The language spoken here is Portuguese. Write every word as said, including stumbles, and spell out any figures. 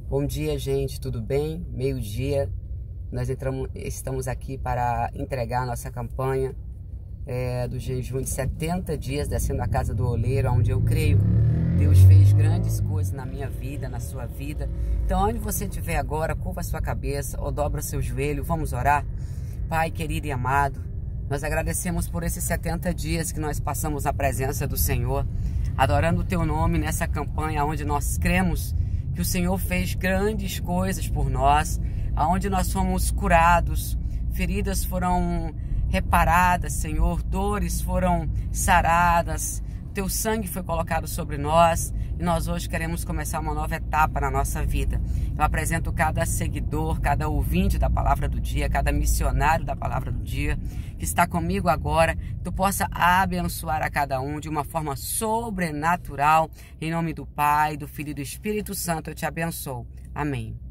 Bom dia, gente, tudo bem? Meio-dia, nós entramos, estamos aqui para entregar a nossa campanha é, do jejum de setenta dias, descendo a casa do oleiro, onde eu creio Deus fez grandes coisas na minha vida, na sua vida. Então, onde você estiver agora, curva a sua cabeça ou dobra seu joelho, vamos orar? Pai querido e amado, nós agradecemos por esses setenta dias que nós passamos na presença do Senhor, adorando o Teu nome nessa campanha, onde nós cremos que o Senhor fez grandes coisas por nós, aonde nós fomos curados, feridas foram reparadas, Senhor, dores foram saradas, Teu sangue foi colocado sobre nós e nós hoje queremos começar uma nova etapa na nossa vida. Eu apresento cada seguidor, cada ouvinte da palavra do dia, cada missionário da palavra do dia que está comigo agora, que Tu possa abençoar a cada um de uma forma sobrenatural, em nome do Pai, do Filho e do Espírito Santo, eu te abençoo. Amém.